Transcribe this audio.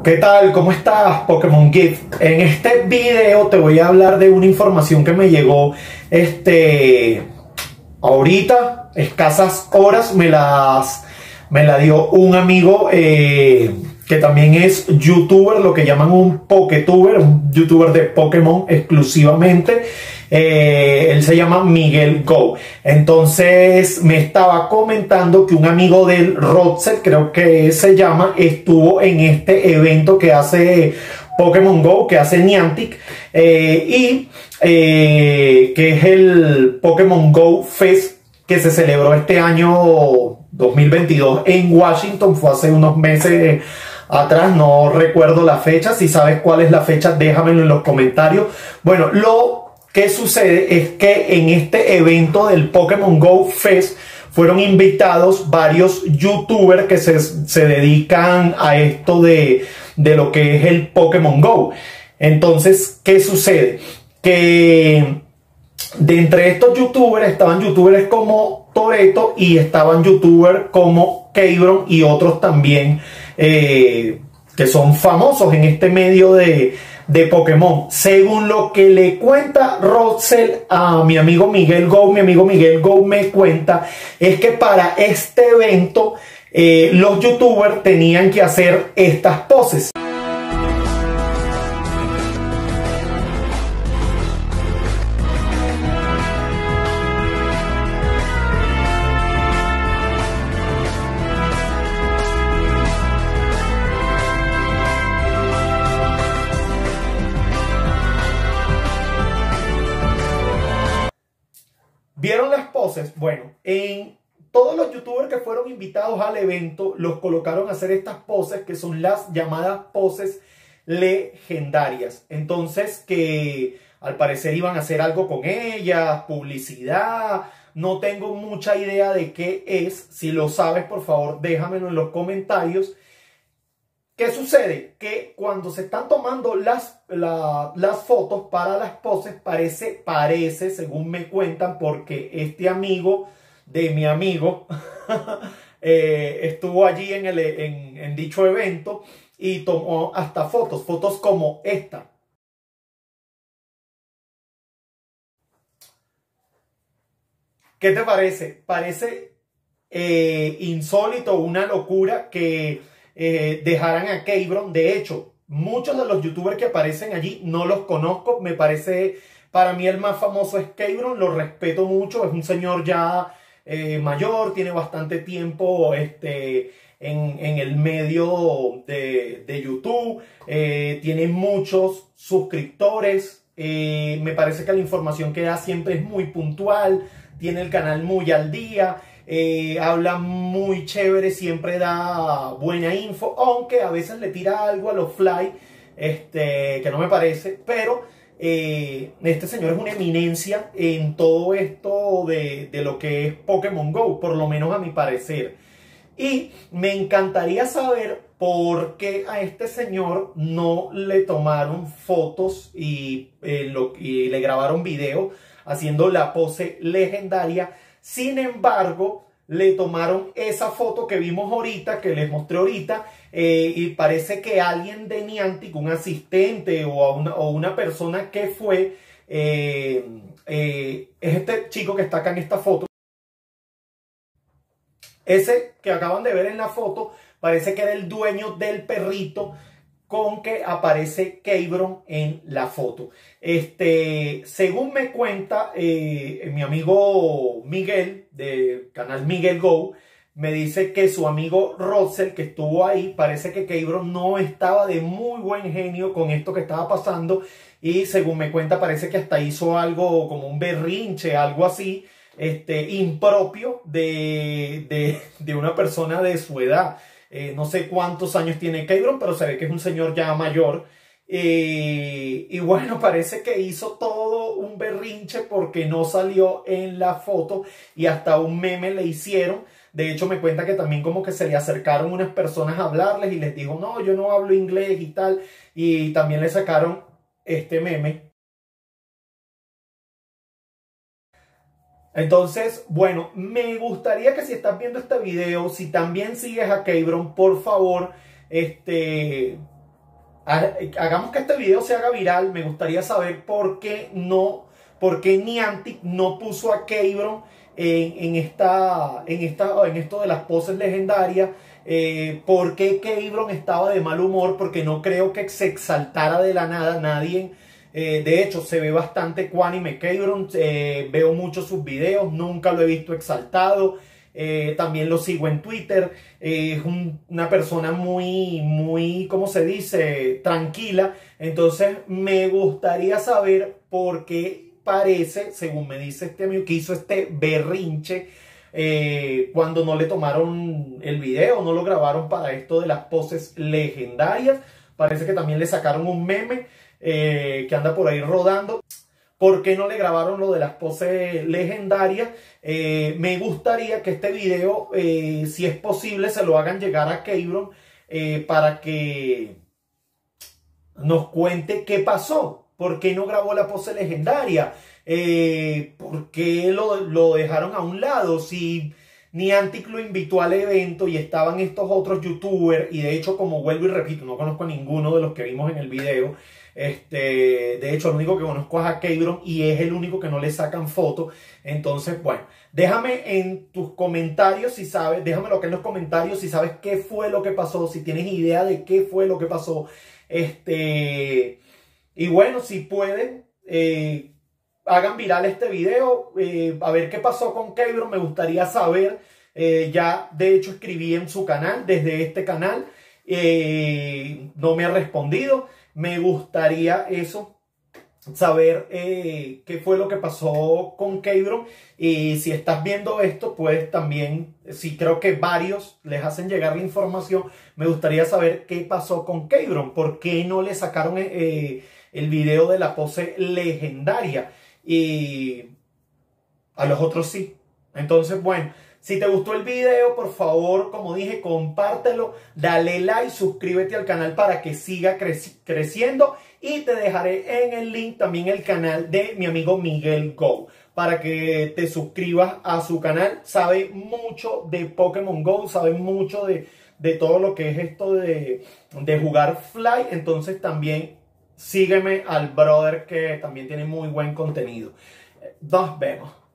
¿Qué tal? ¿Cómo estás, Pokémon Gift? En este video te voy a hablar de una información que me llegó ahorita, escasas horas, me la dio un amigo que también es youtuber, lo que llaman un Poketuber, un youtuber de Pokémon exclusivamente. Él se llama Miguel Go. Entonces me estaba comentando que un amigo del Roxel, creo que se llama, estuvo en este evento que hace Pokémon Go, que hace Niantic, que es el Pokémon Go Fest, que se celebró este año 2022 en Washington. Fue hace unos meses atrás, no recuerdo la fecha. Si sabes cuál es la fecha, déjamelo en los comentarios. Bueno, lo que sucede es que en este evento del Pokémon Go Fest fueron invitados varios youtubers que se dedican a esto de lo que es el Pokémon Go. Entonces, ¿qué sucede? Que de entre estos youtubers estaban youtubers como Toretto y estaban youtubers como Keibron y otros también que son famosos en este medio de Pokémon. Según lo que le cuenta Roxel a mi amigo Miguel Go, me cuenta es que para este evento los youtubers tenían que hacer estas poses. ¿Vieron las poses? Bueno, en todos los youtubers que fueron invitados al evento los colocaron a hacer estas poses, que son las llamadas poses legendarias. Entonces, que al parecer iban a hacer algo con ellas, publicidad. No tengo mucha idea de qué es. Si lo sabes, por favor, déjamelo en los comentarios. ¿Qué sucede? Que cuando se están tomando las fotos para las poses, parece, según me cuentan, porque este amigo de mi amigo estuvo allí en dicho evento y tomó hasta fotos como esta. ¿Qué te parece? Parece insólito, una locura que dejaran a Keibron. De hecho, muchos de los youtubers que aparecen allí no los conozco. Me parece, para mí el más famoso es Keibron, lo respeto mucho, es un señor ya mayor, tiene bastante tiempo en el medio de YouTube, tiene muchos suscriptores, me parece que la información que da siempre es muy puntual, tiene el canal muy al día. Habla muy chévere, siempre da buena info, aunque a veces le tira algo a los fly, que no me parece, pero este señor es una eminencia en todo esto de lo que es Pokémon Go, por lo menos a mi parecer. Y me encantaría saber por qué a este señor no le tomaron fotos y le grabaron video haciendo la pose legendaria. Sin embargo, le tomaron esa foto que vimos ahorita, que les mostré ahorita, y parece que alguien de Niantic, un asistente o una persona que fue, es este chico que está acá en esta foto. Ese que acaban de ver en la foto parece que era el dueño del perrito con que aparece Keibron en la foto. Según me cuenta mi amigo Miguel, del canal Miguel Go, me dice que su amigo Roxel, que estuvo ahí, parece que Keibron no estaba de muy buen genio con esto que estaba pasando, y según me cuenta parece que hasta hizo algo como un berrinche, algo así, impropio de una persona de su edad. No sé cuántos años tiene Keibron, pero se ve que es un señor ya mayor. Y bueno, parece que hizo todo un berrinche porque no salió en la foto y hasta un meme le hicieron. De hecho, me cuenta que también como que se le acercaron unas personas a hablarles y les dijo, no, yo no hablo inglés y tal. Y también le sacaron este meme. Entonces, bueno, me gustaría que si estás viendo este video, si también sigues a Keibron, por favor, hagamos que este video se haga viral. Me gustaría saber por qué Niantic no puso a Keybron en esto de las poses legendarias. ¿Por qué Keybron estaba de mal humor? Porque no creo que se exaltara de la nada. Nadie, de hecho, se ve bastante ecuánime Keybron. Veo muchos sus videos, nunca lo he visto exaltado. También lo sigo en Twitter. Es una persona muy, ¿cómo se dice? Tranquila. Entonces me gustaría saber por qué parece, según me dice este amigo, que hizo este berrinche cuando no le tomaron el video, no lo grabaron para esto de las poses legendarias. Parece que también le sacaron un meme que anda por ahí rodando. ¿Por qué no le grabaron lo de las poses legendarias? Me gustaría que este video, si es posible, se lo hagan llegar a Keybron para que nos cuente qué pasó. ¿Por qué no grabó la pose legendaria? ¿Por qué lo dejaron a un lado? Si Niantic lo invitó al evento y estaban estos otros youtubers, y de hecho, como vuelvo y repito, no conozco a ninguno de los que vimos en el video. De hecho, el único que conozco es a Keybron y es el único que no le sacan foto. Entonces, bueno, déjame en tus comentarios si sabes, déjamelo acá en los comentarios si sabes qué fue lo que pasó, si tienes idea de qué fue lo que pasó. Y bueno, si pueden, hagan viral este video, a ver qué pasó con Keybron. Me gustaría saber. Ya de hecho escribí en su canal, desde este canal, no me ha respondido. Me gustaría saber qué fue lo que pasó con Keybron. Y si estás viendo esto, pues también, si creo que varios les hacen llegar la información, me gustaría saber qué pasó con Keybron. ¿Por qué no le sacaron el video de la pose legendaria? Y a los otros sí. Entonces, bueno, si te gustó el video, por favor, como dije, compártelo, dale like, suscríbete al canal para que siga creciendo, y te dejaré en el link también el canal de mi amigo Miguel Go para que te suscribas a su canal. Sabe mucho de Pokémon Go, sabe mucho de todo lo que es esto de jugar Fly. Entonces también sígueme al brother, que también tiene muy buen contenido. Nos vemos.